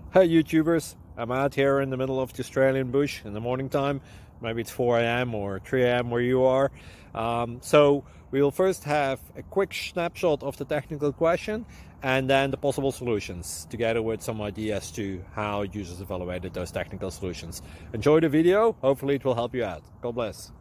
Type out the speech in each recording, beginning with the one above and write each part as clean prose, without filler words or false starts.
Hey YouTubers, I'm out here in the middle of the Australian bush in the morning time. Maybe it's 4 a.m. or 3 a.m. where you are. So we'll first have a quick snapshot of the technical question and then the possible solutions, together with some ideas to how users evaluated those technical solutions. Enjoy the video, hopefully it will help you out. God bless.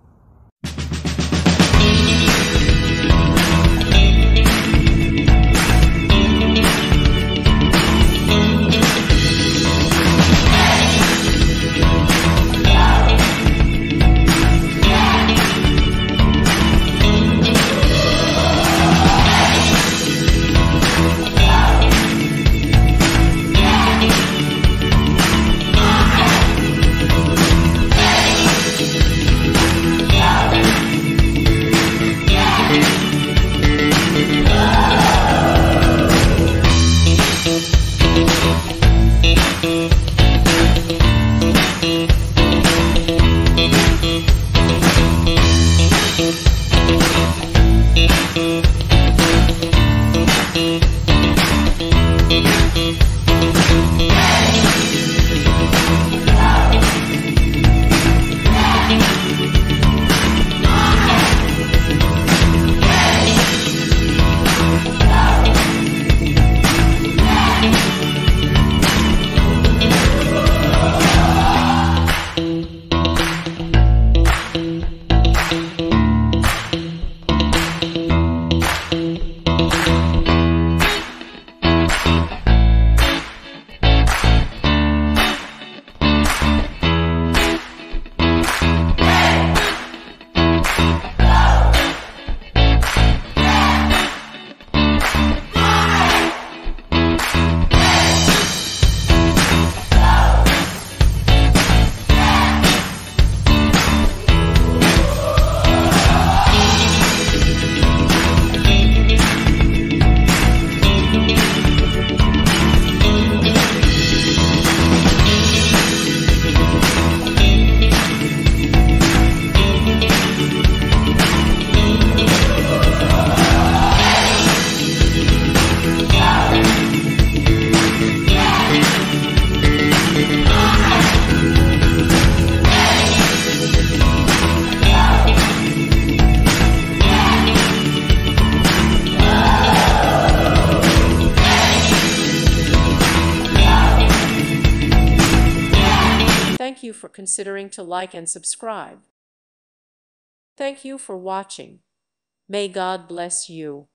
Thank you for considering to like and subscribe. Thank you for watching. May God bless you.